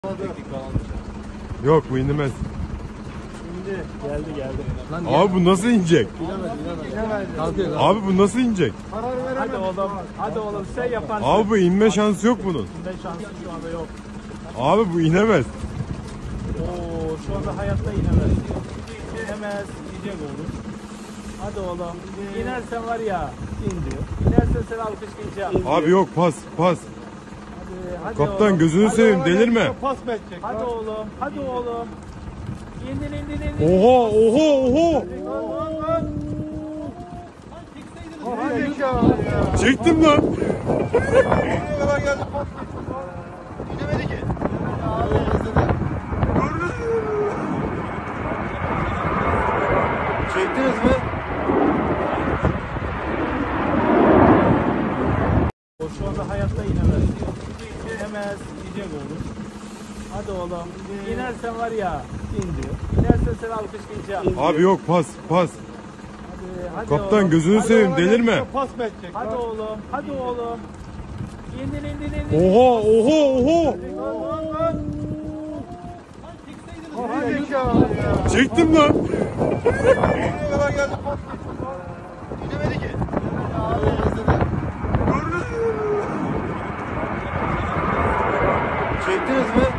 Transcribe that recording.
Yok bu inmez. Şimdi geldi. Lan abi bu nasıl inecek? Kalkıyor. Abi bu nasıl inecek? Hadi oğlum. Hadi oğlum sen yaparsın. Abi bu inme şansı yok bunun. İnme şansı şu anda yok. Abi bu inemez. Oo, şu anda hayatta inemez. İnemez. İnecek oğlum. Hadi oğlum. İnersen var ya. İn diyor. İnersen seni alkışlayacağım. Abi yok pas. Hadi Kaptan oğlum. gözünü Hadi seveyim oğlum. delirme. Pas mı edecek? Hadi oğlum. Hadi oğlum. İndin. Oha. Hadi ya. Çektim lan. Nereye kadar geldi pas? İnemedi ki. Çektiniz mi? O şu anda hayatta inemez. İnemez. İnecek oğlum. Hadi oğlum. İnersen var ya. İn diyor. İnersen seni alkışlayacağım. Abi yok pas. Hadi Kaptan oğlum. gözünü seveyim delirme. Pas mı edecek? Hadi oğlum. Hadi oğlum. İndin. Oha. Hadi ya. Çektim lan. Nereye kadar geldi pas? İnemedi ki. Çektiniz mi?